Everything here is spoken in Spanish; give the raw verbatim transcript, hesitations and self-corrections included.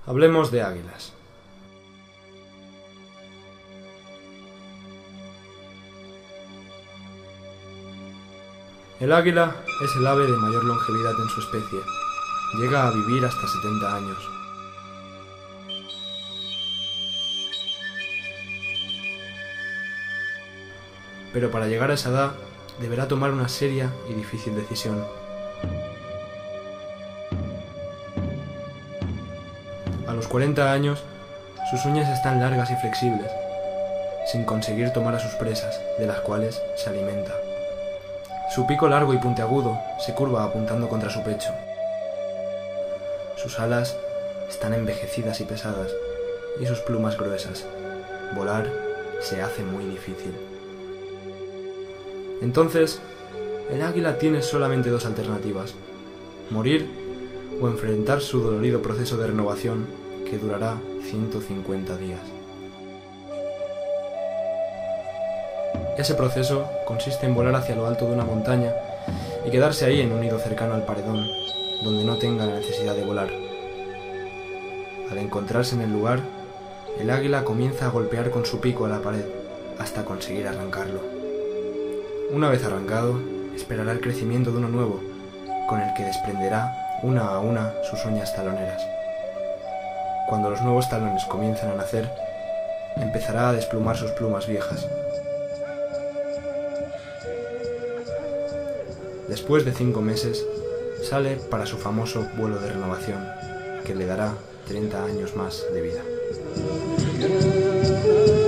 Hablemos de águilas. El águila es el ave de mayor longevidad en su especie. Llega a vivir hasta setenta años. Pero para llegar a esa edad, deberá tomar una seria y difícil decisión. A los cuarenta años, sus uñas están largas y flexibles, sin conseguir tomar a sus presas, de las cuales se alimenta. Su pico largo y puntiagudo se curva apuntando contra su pecho. Sus alas están envejecidas y pesadas, y sus plumas gruesas. Volar se hace muy difícil. Entonces, el águila tiene solamente dos alternativas: morir o enfrentar su dolorido proceso de renovación que durará ciento cincuenta días. Ese proceso consiste en volar hacia lo alto de una montaña y quedarse ahí en un nido cercano al paredón, donde no tenga la necesidad de volar. Al encontrarse en el lugar, el águila comienza a golpear con su pico a la pared hasta conseguir arrancarlo. Una vez arrancado, esperará el crecimiento de uno nuevo, con el que desprenderá una a una sus uñas taloneras. Cuando los nuevos talones comiencen a nacer, empezará a desplumar sus plumas viejas. Después de cinco meses, sale para su famoso vuelo de renovación, que le dará treinta años más de vida.